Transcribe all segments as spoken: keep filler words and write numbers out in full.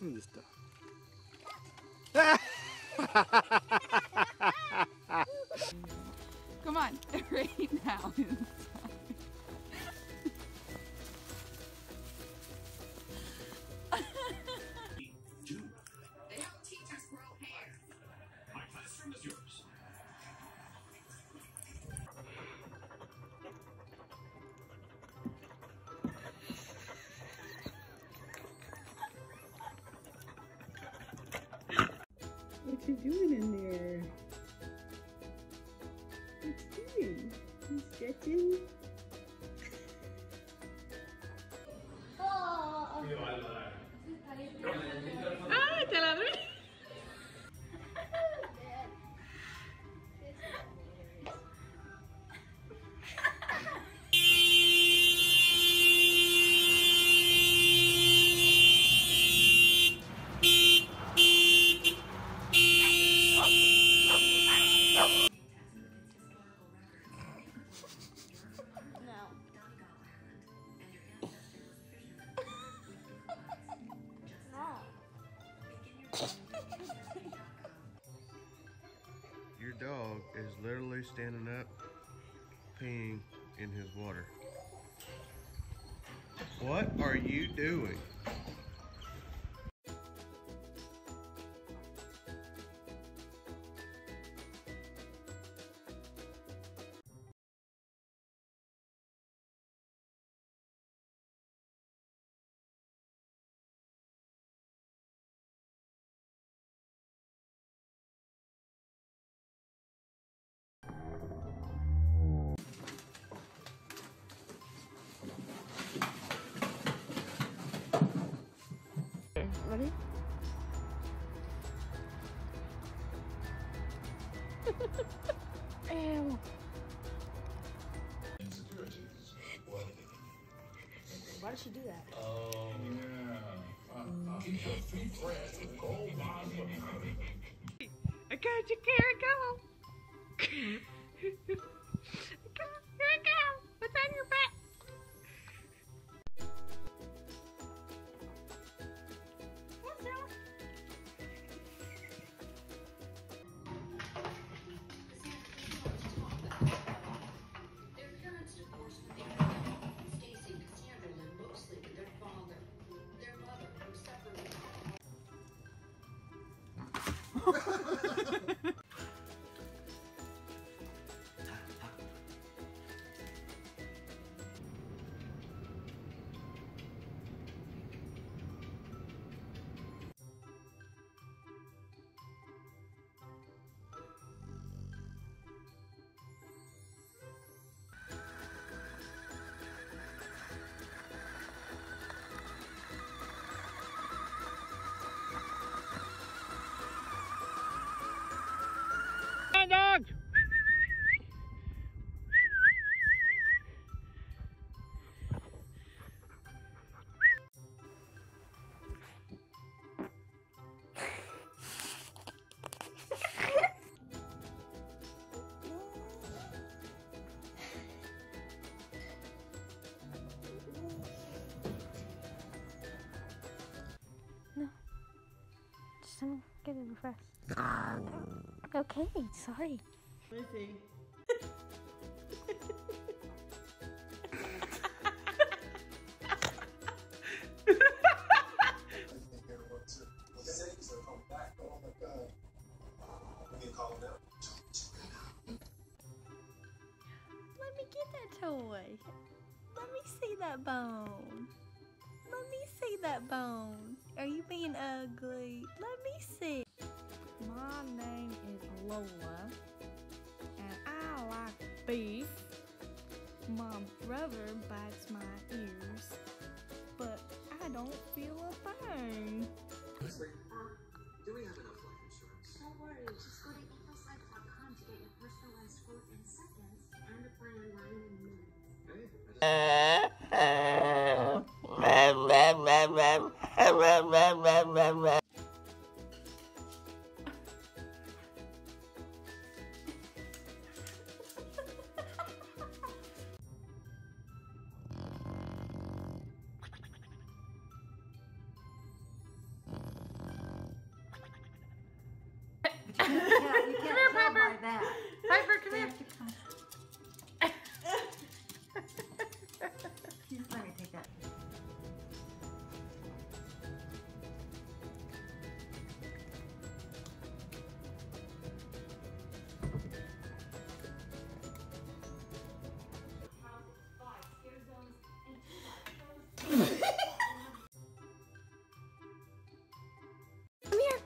me this stuff. Come on, right now. They help teachers grow hair. My classroom is yours. What you doing in there? What's doing? You stretching? Ah, te la doy. Your dog is literally standing up, peeing in his water. What are you doing? Ready? Ew. Why did she do that? Oh, yeah. Uh, keep your feet fresh with gold bond for money. I got you, Carrot, go. Here it go. What's on your back? What's that? Their parents divorced when they were young. Stacy and Cassandra lived mostly with their father. Their mother, who suffered with Dog! No. Just um, get it refreshed. Okay, sorry. Let me see. Let me get that toy. Let me see that bone. Let me see that bone. Are you being ugly? Let me see. My name is Lola, and I like beef. My brother bites my ears, but I don't feel a thing. Do we have enough life insurance? Don't worry, just go to ecosite dot com to get your personalized quote in seconds and apply online in minutes. Hey, I just... Yeah, you can't here, tell by Piper. that. Piper, come They here. have to come. Just let me take that. Come here.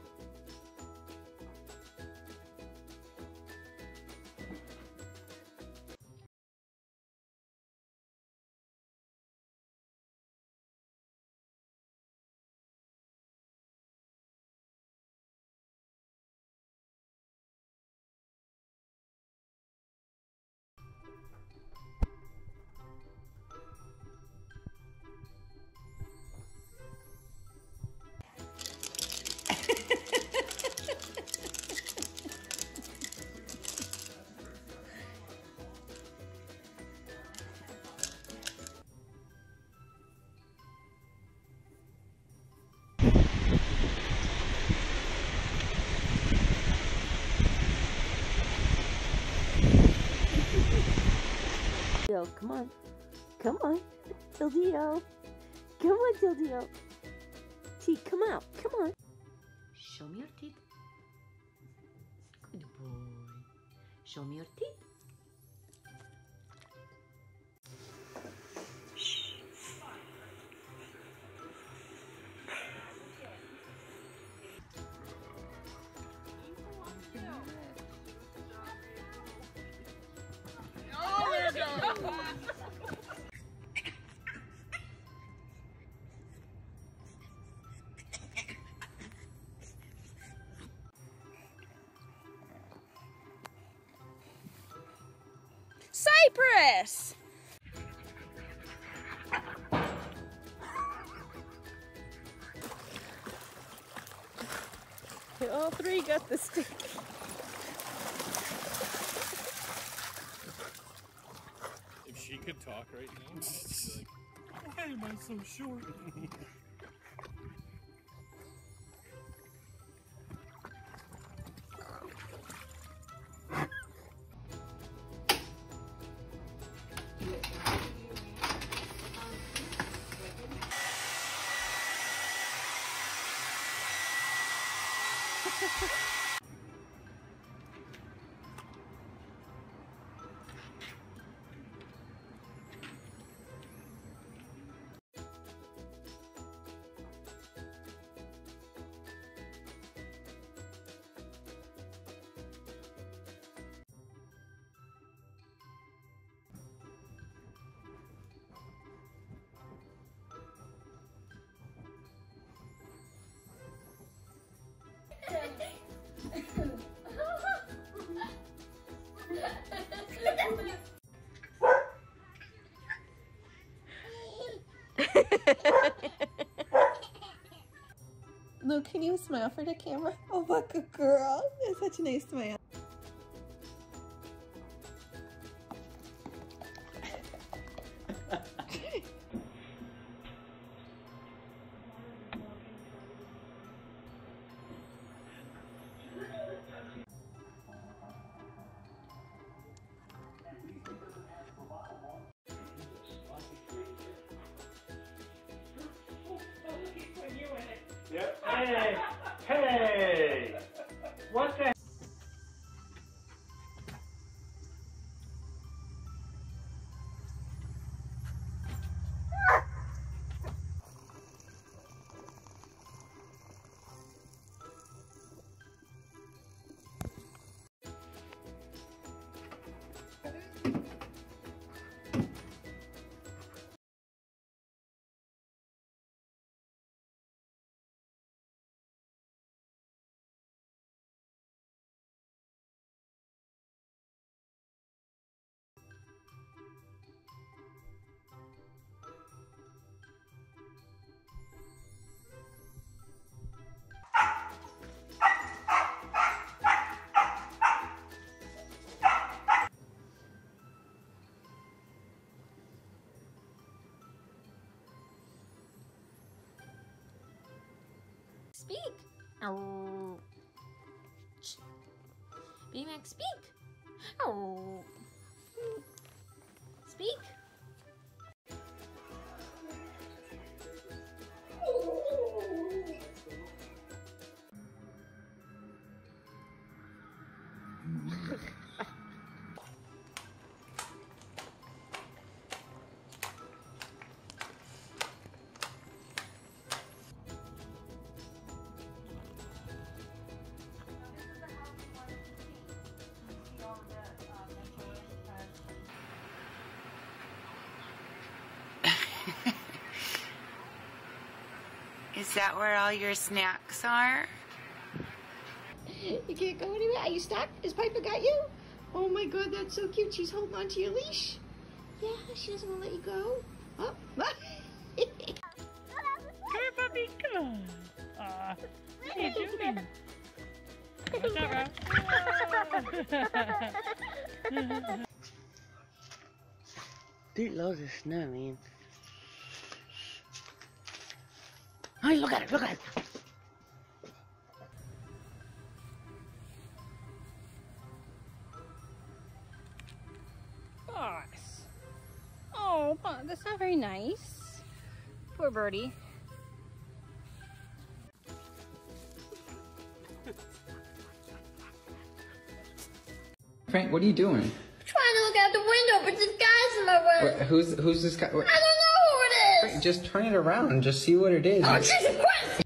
Yo, come on. Come on. Tildeo. Come on, Tildeo. T, come out. Come on. Show me your teeth. Good boy. Show me your teeth. Cypress! All three got the stick. If she could talk right now, she'd be like, why am I so short? Luke, can you smile for the camera? Oh, what a girl. That's such a nice smile. Yep. Hey! Hey! What the? Speak. Oh. B-Max, speak! Oh. Speak! Is that where all your snacks are? You can't go anywhere. Are you stuck? Has Piper got you? Oh my God, that's so cute. She's holding on to your leash. Yeah, she doesn't want to let you go. Oh. Come here, puppy. Come on. Aw. What are you doing? Watch out, bro. Dude loves the snow, man. Hey, look at it, look at it. Boss. Oh, Boss, that's not very nice. Poor birdie. Frank, what are you doing? I'm trying to look out the window, but this guy's in my way. What, who's who's this guy? What? I don't know who it is. Frank, just turn it around and just see what it is. Oh, Jesus Christ!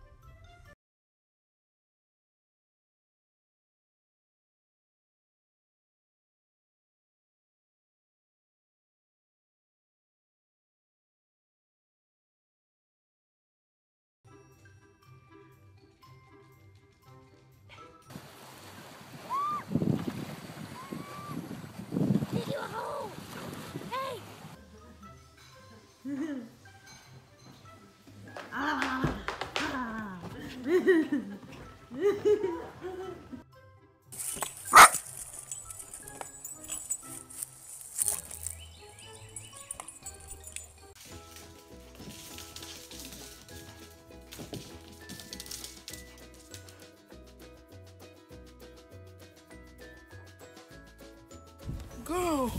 Go!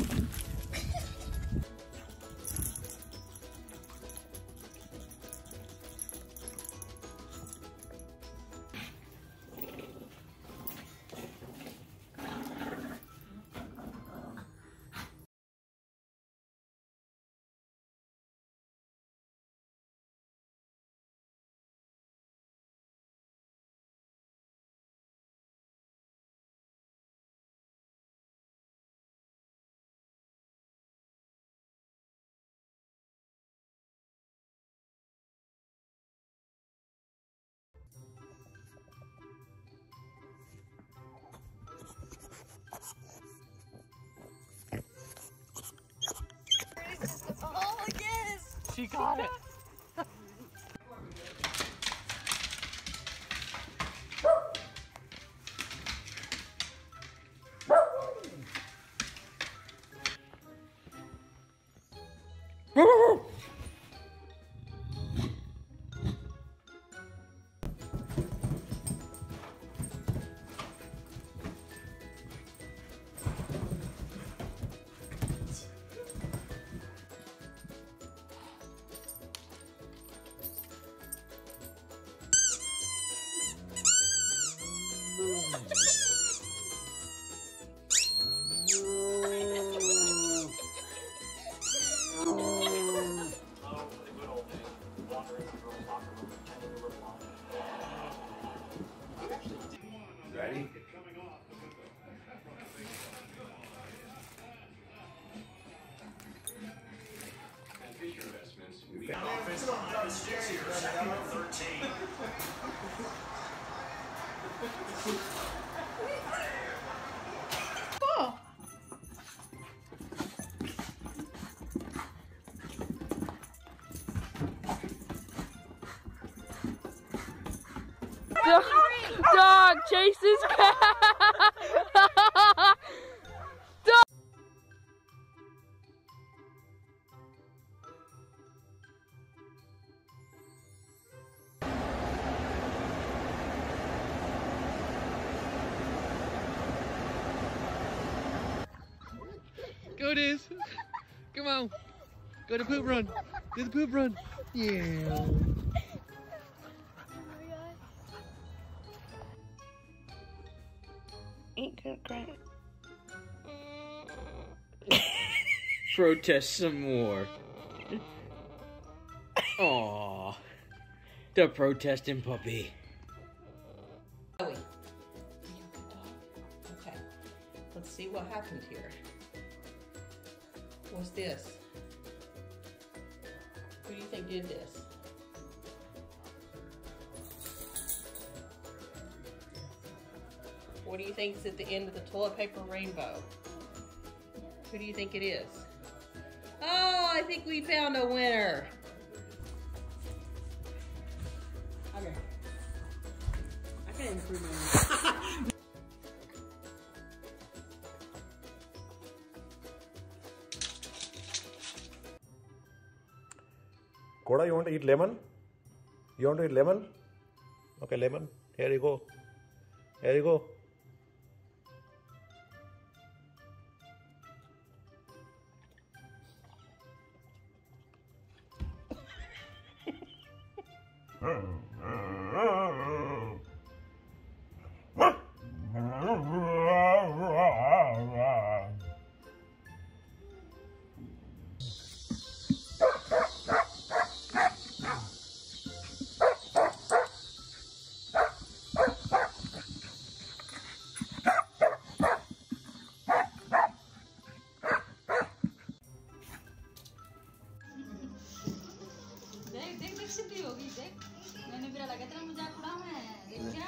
Oh, yes! She got it. Ready? Oh. Dog, dog chases cat. Dog. it is. Come on. Go to poop run. Do the poop run. Yeah. Ain't gonna cry. Protest some more. Aww. The protesting puppy. Okay, let's see what happened here. What's this? Who do you think did this? What do you think is at the end of the toilet paper rainbow? Who do you think it is? Oh, I think we found a winner. Okay. I can improve my Koda, you want to eat lemon? You want to eat lemon? Okay, lemon. Here you go. Here you go. देख देख देख सीधी होगी देख मैंने भी लगा तेरा मजाक उड़ा मैं देख क्या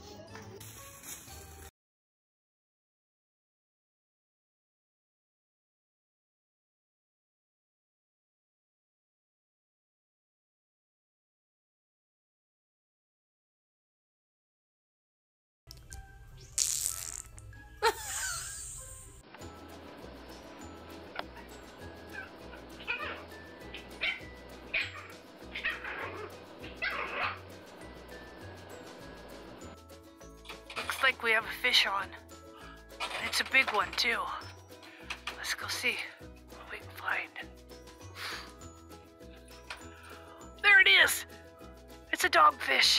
Like we have a fish on. And it's a big one too. Let's go see what we can find. There it is! It's a dogfish.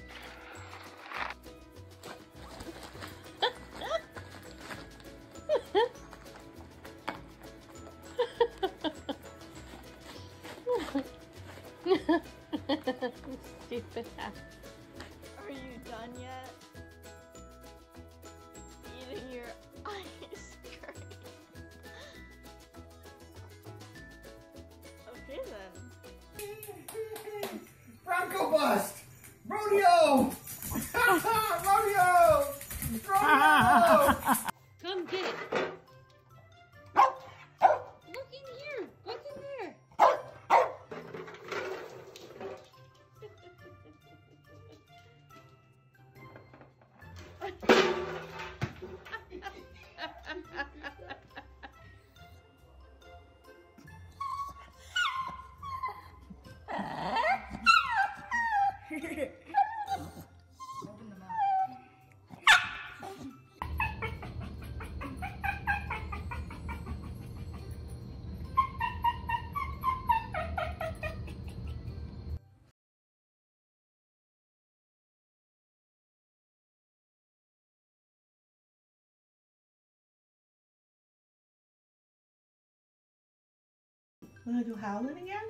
Stupid ass. Are you done yet? Eating your ice cream. Okay then. Bronco bust! Rodeo! Rodeo! Rodeo! Come get it. Look in here. What's in there? Open the mouth. Wanna do howling again?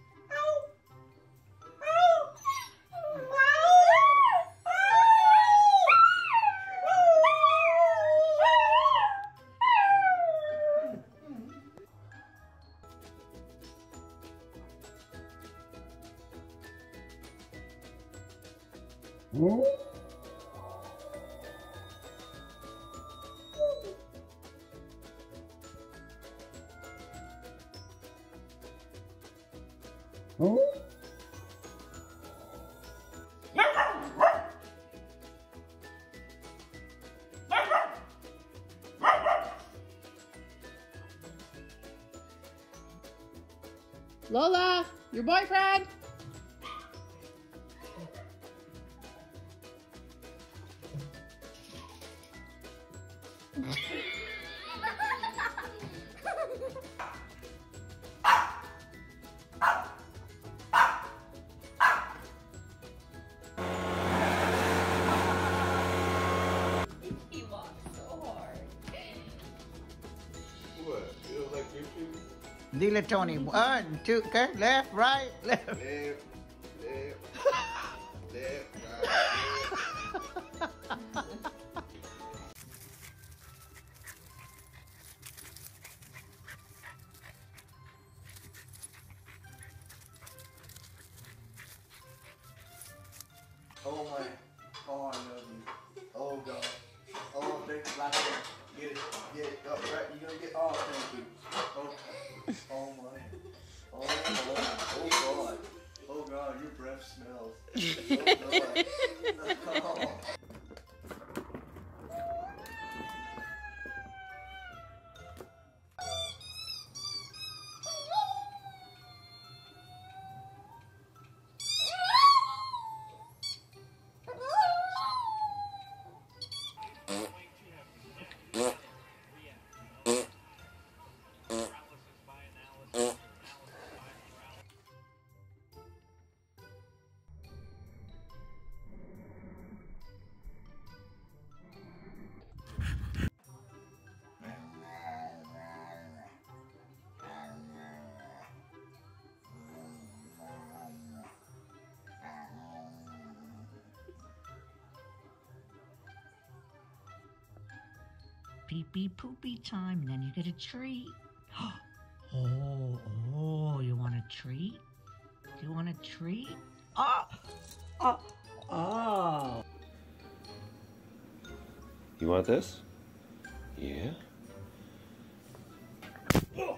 Lola, your boyfriend. Dile Tony. One, two, okay. Left, right, left. Left, left, left, right. Oh my, oh I love you. Oh God. Oh, thank you, like that. Get it, get it up right. You're gonna get, oh, thank you. Oh, oh my. Oh, oh, oh God. Oh God, your breath smells. Oh God. Oh. Pee-pee poopy time, and then you get a treat. Oh, oh, you want a treat? Do you want a treat? Oh, oh, oh. You want this? Yeah. Oh.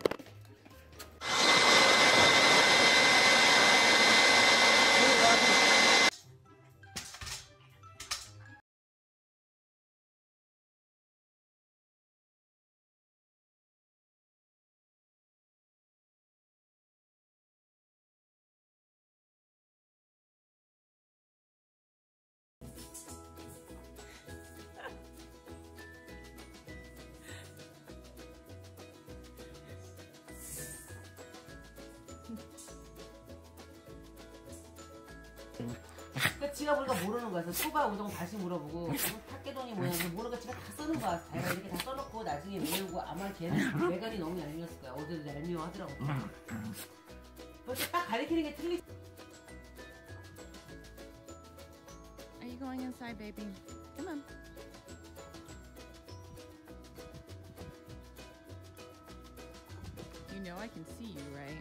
그러니까 지가 보니까 모르는 거야. 그래서 소바 우동 다시 물어보고 탁개동이 뭐냐면 모르니까 지가 다 써는 거야. 자기가 이렇게 다 써놓고 나중에 외우고 아마 걔는 외관이 너무 얄미웠을 거야. 어제도 얄미워하더라고. 그렇게 딱 가리키는 게 틀리. Are you going inside, baby? Come on. You know I can see you, right?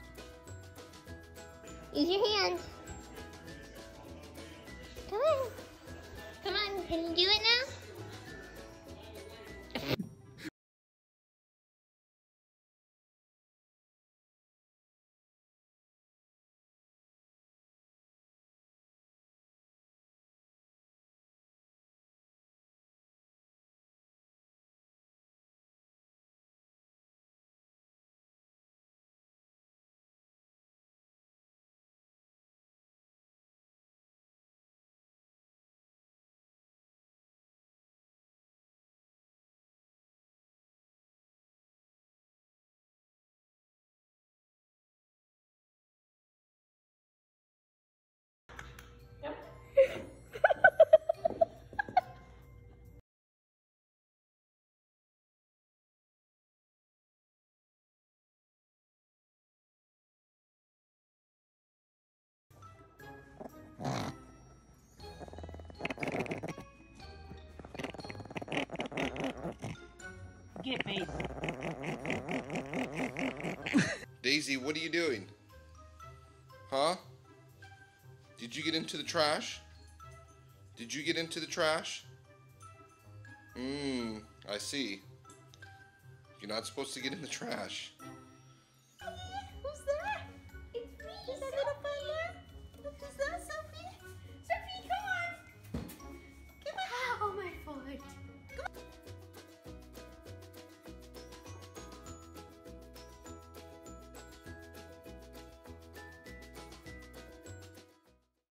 Use your hands. Come on. Come on, can you do it now? Get me. Daisy, what are you doing? Huh? Did you get into the trash? Did you get into the trash? Mmm, I see. You're not supposed to get in the trash.